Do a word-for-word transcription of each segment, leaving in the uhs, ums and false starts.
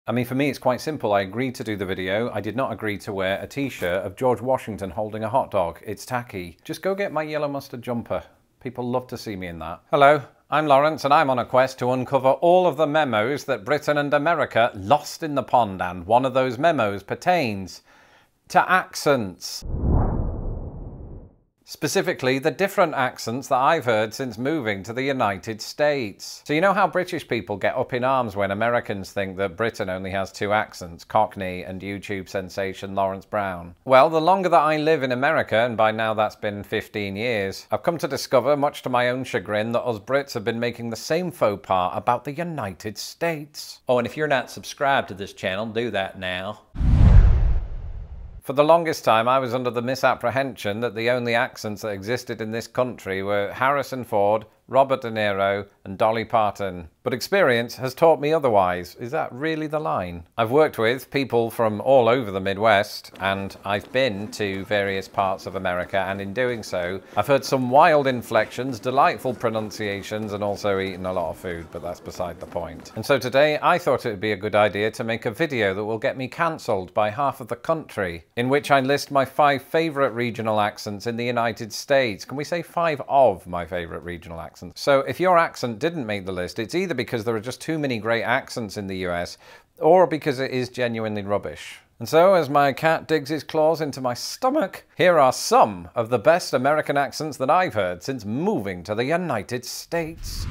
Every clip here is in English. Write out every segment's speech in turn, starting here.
I mean, for me, it's quite simple. I agreed to do the video. I did not agree to wear a t-shirt of George Washington holding a hot dog. It's tacky. Just go get my yellow mustard jumper. People love to see me in that. Hello, I'm Lawrence, and I'm on a quest to uncover all of the memos that Britain and America lost in the pond, and one of those memos pertains to accents. Specifically, the different accents that I've heard since moving to the United States. So you know how British people get up in arms when Americans think that Britain only has two accents, Cockney and YouTube sensation Lawrence Brown? Well, the longer that I live in America, and by now that's been fifteen years, I've come to discover, much to my own chagrin, that us Brits have been making the same faux pas about the United States. Oh, and if you're not subscribed to this channel, do that now. For the longest time, I was under the misapprehension that the only accents that existed in this country were Harrison Ford, Robert De Niro, and Dolly Parton. But experience has taught me otherwise. Is that really the line? I've worked with people from all over the Midwest, and I've been to various parts of America, and in doing so, I've heard some wild inflections, delightful pronunciations, and also eaten a lot of food, but that's beside the point. And so today, I thought it would be a good idea to make a video that will get me cancelled by half of the country, in which I list my five favourite regional accents in the United States. Can we say five of my favourite regional accents? So if your accent didn't make the list, it's either because there are just too many great accents in the U S, or because it is genuinely rubbish. And so, as my cat digs his claws into my stomach, here are some of the best American accents that I've heard since moving to the United States.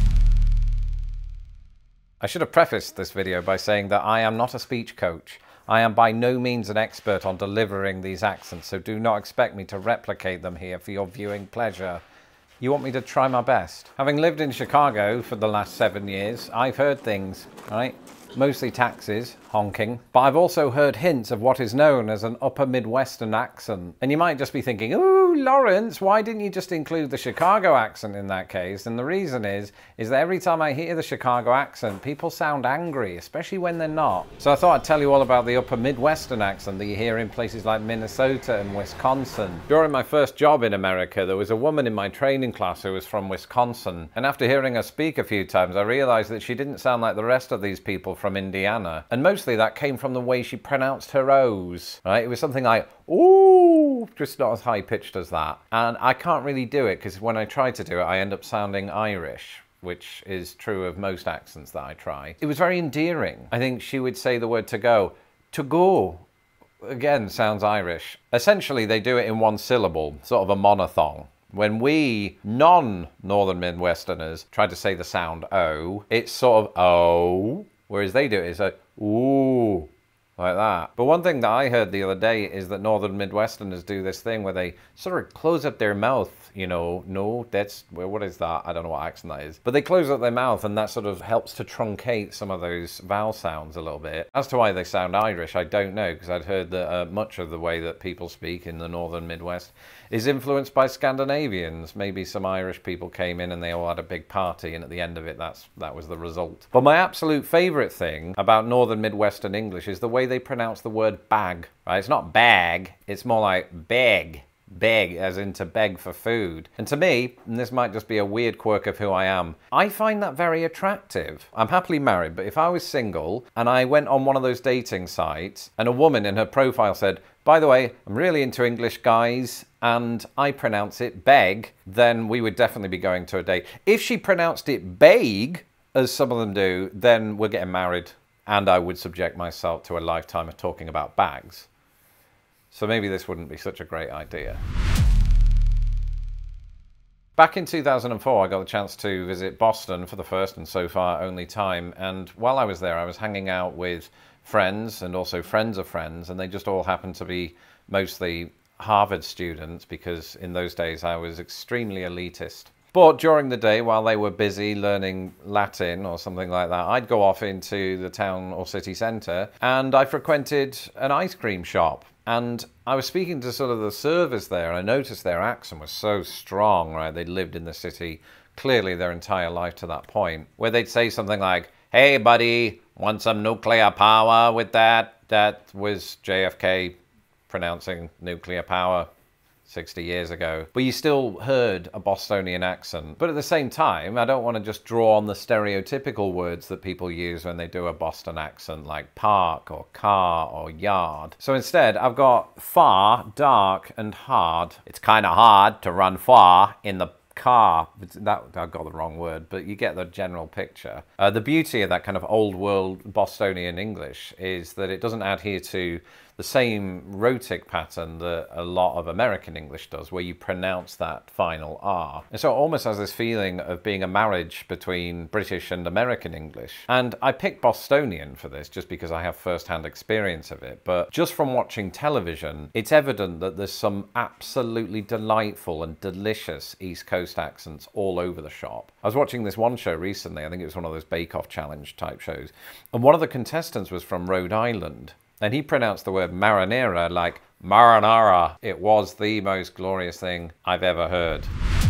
I should have prefaced this video by saying that I am not a speech coach. I am by no means an expert on delivering these accents, so do not expect me to replicate them here for your viewing pleasure. You want me to try my best. Having lived in Chicago for the last seven years, I've heard things, right? Mostly taxis, honking, but I've also heard hints of what is known as an upper Midwestern accent. And you might just be thinking, ooh, Lawrence, why didn't you just include the Chicago accent in that case? And the reason is, is that every time I hear the Chicago accent, people sound angry, especially when they're not. So I thought I'd tell you all about the upper Midwestern accent that you hear in places like Minnesota and Wisconsin. During my first job in America, there was a woman in my training class who was from Wisconsin. And after hearing her speak a few times, I realized that she didn't sound like the rest of these people from Indiana. And mostly that came from the way she pronounced her O's, right? It was something like, ooh, just not as high pitched as that. And I can't really do it because when I try to do it, I end up sounding Irish, which is true of most accents that I try. It was very endearing. I think she would say the word to go, to go. Again, sounds Irish. Essentially, they do it in one syllable, sort of a monophthong. When we non-Northern Midwesterners try to say the sound O, it's sort of O, whereas they do it as a ooh, like that. But one thing that I heard the other day is that Northern Midwesterners do this thing where they sort of close up their mouth, you know, no, that's, well, what is that? I don't know what accent that is. But they close up their mouth and that sort of helps to truncate some of those vowel sounds a little bit. As to why they sound Irish, I don't know, because I'd heard that uh, much of the way that people speak in the Northern Midwest is influenced by Scandinavians. Maybe some Irish people came in and they all had a big party, and at the end of it, that's that was the result. But my absolute favourite thing about Northern Midwestern English is the way they pronounce the word bag. Right? It's not bag, it's more like beg. Beg, as in to beg for food. And to me, and this might just be a weird quirk of who I am, I find that very attractive. I'm happily married, but if I was single and I went on one of those dating sites and a woman in her profile said, by the way, I'm really into English guys and I pronounce it beg, then we would definitely be going to a date. If she pronounced it beg, as some of them do, then we're getting married and I would subject myself to a lifetime of talking about bags. So maybe this wouldn't be such a great idea. Back in two thousand four, I got the chance to visit Boston for the first and so far only time. And while I was there, I was hanging out with friends and also friends of friends, and they just all happened to be mostly Harvard students because in those days I was extremely elitist. But during the day, while they were busy learning Latin or something like that, I'd go off into the town or city centre and I frequented an ice cream shop. And I was speaking to sort of the servers there, and I noticed their accent was so strong, right? They'd lived in the city clearly their entire life to that point, where they'd say something like, hey, buddy, want some nuclear power with that? That was J F K pronouncing nuclear power. sixty years ago, but you still heard a Bostonian accent. But at the same time, I don't want to just draw on the stereotypical words that people use when they do a Boston accent, like park or car or yard. So instead, I've got far, dark, and hard. It's kind of hard to run far in the car. That, I got the wrong word, but you get the general picture. Uh, the beauty of that kind of old world Bostonian English is that it doesn't adhere to the same rhotic pattern that a lot of American English does, where you pronounce that final R. And so it almost has this feeling of being a marriage between British and American English. And I picked Bostonian for this just because I have first-hand experience of it, but just from watching television, it's evident that there's some absolutely delightful and delicious East Coast accents all over the shop. I was watching this one show recently, I think it was one of those Bake Off Challenge type shows, and one of the contestants was from Rhode Island. And he pronounced the word marinara like marinara. It was the most glorious thing I've ever heard.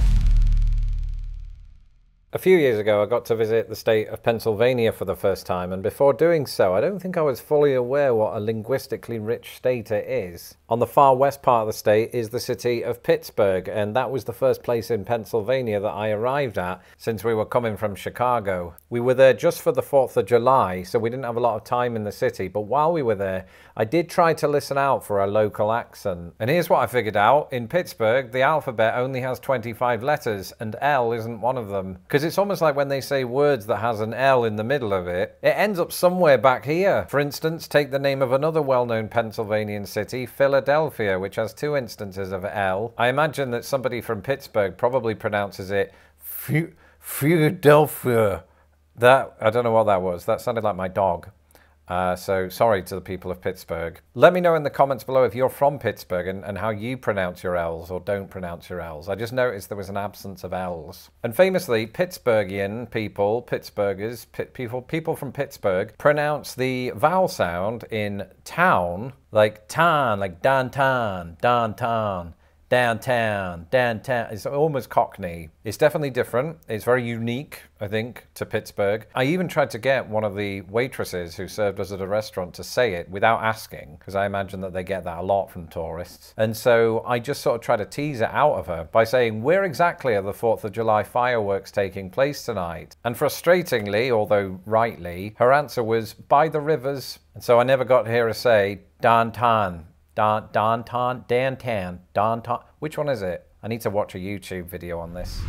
A few years ago, I got to visit the state of Pennsylvania for the first time, and before doing so, I don't think I was fully aware what a linguistically rich state it is. On the far west part of the state is the city of Pittsburgh, and that was the first place in Pennsylvania that I arrived at since we were coming from Chicago. We were there just for the fourth of July, so we didn't have a lot of time in the city, but while we were there, I did try to listen out for a local accent. And here's what I figured out. In Pittsburgh, the alphabet only has twenty-five letters, and L isn't one of them. Because it's almost like when they say words that has an L in the middle of it, it ends up somewhere back here. For instance, take the name of another well-known Pennsylvanian city, Philadelphia, which has two instances of L. I imagine that somebody from Pittsburgh probably pronounces it Philadelphia. That, I don't know what that was. That sounded like my dog. Uh, so sorry to the people of Pittsburgh. Let me know in the comments below if you're from Pittsburgh and, and how you pronounce your L's or don't pronounce your L's. I just noticed there was an absence of L's. And famously, Pittsburghian people, Pittsburghers, pit people, people from Pittsburgh pronounce the vowel sound in town like tan, like downtown, downtown. Downtown, downtown. It's almost Cockney. It's definitely different. It's very unique, I think, to Pittsburgh. I even tried to get one of the waitresses who served us at a restaurant to say it without asking, because I imagine that they get that a lot from tourists. And so I just sort of tried to tease it out of her by saying, where exactly are the fourth of July fireworks taking place tonight? And frustratingly, although rightly, her answer was by the rivers. And so I never got to hear her say, downtown. Don, downtown, downtown, downtown. Which one is it? I need to watch a YouTube video on this.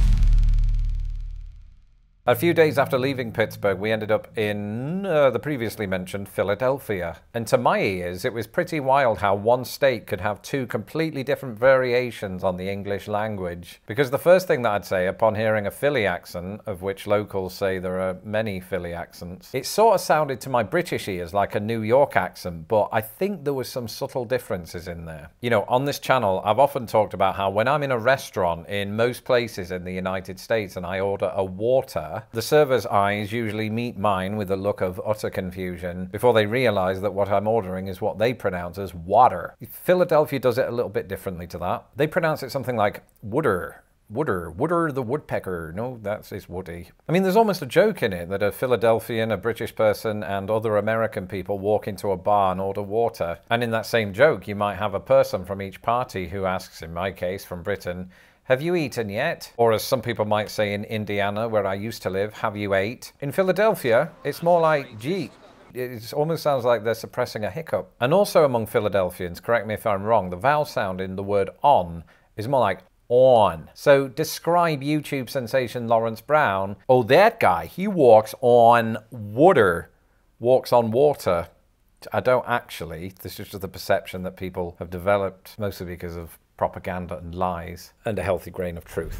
A few days after leaving Pittsburgh, we ended up in uh, the previously mentioned Philadelphia. And to my ears, it was pretty wild how one state could have two completely different variations on the English language. Because the first thing that I'd say upon hearing a Philly accent, of which locals say there are many Philly accents, it sort of sounded to my British ears like a New York accent, but I think there was some subtle differences in there. You know, on this channel, I've often talked about how when I'm in a restaurant in most places in the United States and I order a water, the server's eyes usually meet mine with a look of utter confusion before they realize that what I'm ordering is what they pronounce as water. Philadelphia does it a little bit differently to that. They pronounce it something like wooder. Wooder, Wooder the woodpecker. No, that's it's Woody. I mean, there's almost a joke in it that a Philadelphian, a British person, and other American people walk into a bar and order water. And in that same joke, you might have a person from each party who asks, in my case, from Britain, have you eaten yet? Or as some people might say in Indiana, where I used to live, have you ate? In Philadelphia, it's more like, gee. It almost sounds like they're suppressing a hiccup. And also among Philadelphians, correct me if I'm wrong, the vowel sound in the word on is more like on. So describe YouTube sensation Lawrence Brown. Oh, that guy, he walks on water. Walks on water. I don't actually. This is just the perception that people have developed, mostly because of propaganda and lies, and a healthy grain of truth.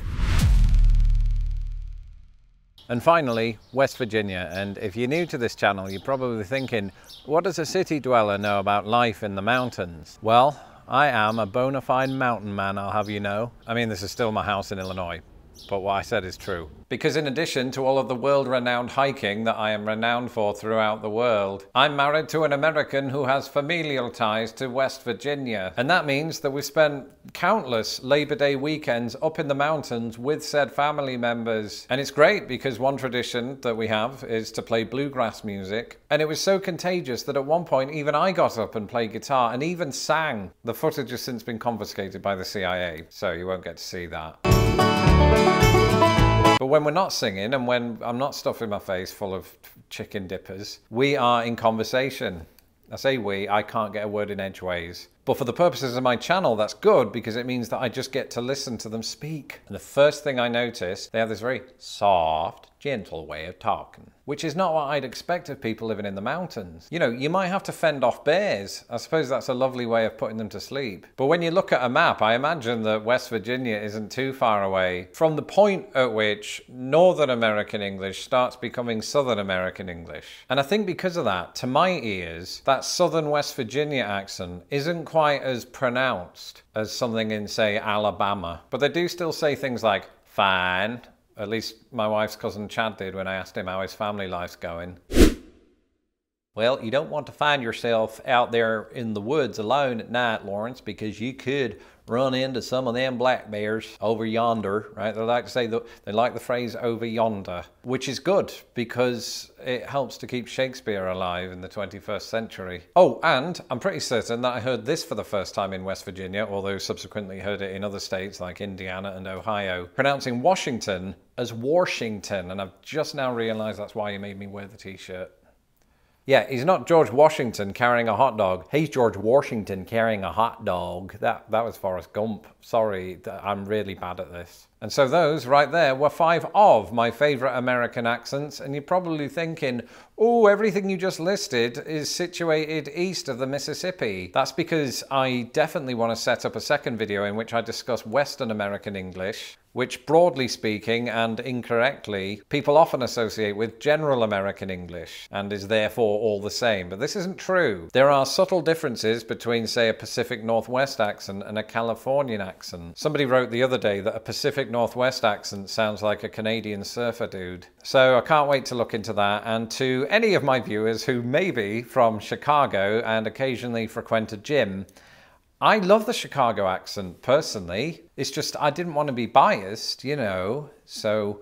And finally, West Virginia. And if you're new to this channel, you're probably thinking, what does a city dweller know about life in the mountains? Well, I am a bona fide mountain man, I'll have you know. I mean, this is still my house in Illinois. but what I said is true. Because in addition to all of the world-renowned hiking that I am renowned for throughout the world, I'm married to an American who has familial ties to West Virginia. And that means that we've spent countless Labor Day weekends up in the mountains with said family members. And it's great because one tradition that we have is to play bluegrass music. And it was so contagious that at one point even I got up and played guitar and even sang. The footage has since been confiscated by the C I A, so you won't get to see that. But when we're not singing and when I'm not stuffing my face full of chicken dippers, we are in conversation. I say we, I can't get a word in edgeways. But for the purposes of my channel, that's good because it means that I just get to listen to them speak. And the first thing I notice, they have this very soft, gentle way of talking, which is not what I'd expect of people living in the mountains. You know, you might have to fend off bears. I suppose that's a lovely way of putting them to sleep. But when you look at a map, I imagine that West Virginia isn't too far away from the point at which Northern American English starts becoming Southern American English. And I think because of that, to my ears, that Southern West Virginia accent isn't quite as pronounced as something in, say, Alabama. But they do still say things like, fine. At least my wife's cousin Chad did when I asked him how his family life's going. Well, you don't want to find yourself out there in the woods alone at night, Lawrence, because you could run into some of them black bears over yonder, right? They like to say that they like the phrase over yonder, which is good because it helps to keep Shakespeare alive in the twenty-first century. Oh, and I'm pretty certain that I heard this for the first time in West Virginia, although subsequently heard it in other states like Indiana and Ohio, pronouncing Washington as Warshington, and I've just now realized that's why he made me wear the t-shirt. Yeah, he's not George Washington carrying a hot dog. He's George Washington carrying a hot dog. That, that was Forrest Gump. Sorry, I'm really bad at this. And so those right there were five of my favorite American accents. And you're probably thinking, oh, everything you just listed is situated east of the Mississippi. That's because I definitely want to set up a second video in which I discuss Western American English, which broadly speaking and incorrectly, people often associate with General American English and is therefore all the same. But this isn't true. There are subtle differences between, say, a Pacific Northwest accent and a Californian accent. Somebody wrote the other day that a Pacific Northwest accent sounds like a Canadian surfer dude. So I can't wait to look into that. And to any of my viewers who may be from Chicago and occasionally frequent a gym, I love the Chicago accent, personally. It's just, I didn't want to be biased, you know, so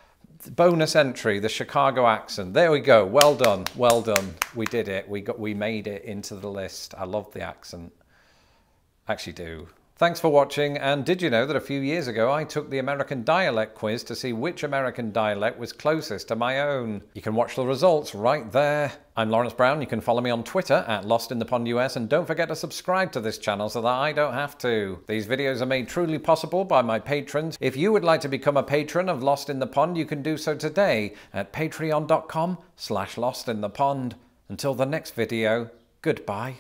bonus entry, the Chicago accent. There we go. Well done. Well done. We did it. We got, we made it into the list. I love the accent. Actually do. Thanks for watching, and did you know that a few years ago I took the American dialect quiz to see which American dialect was closest to my own? You can watch the results right there. I'm Lawrence Brown. You can follow me on Twitter at Lost in the Pond U S, and don't forget to subscribe to this channel so that I don't have to. These videos are made truly possible by my patrons. If you would like to become a patron of Lost in the Pond, you can do so today at patreon dot com slash lost in the pond. Until the next video, goodbye.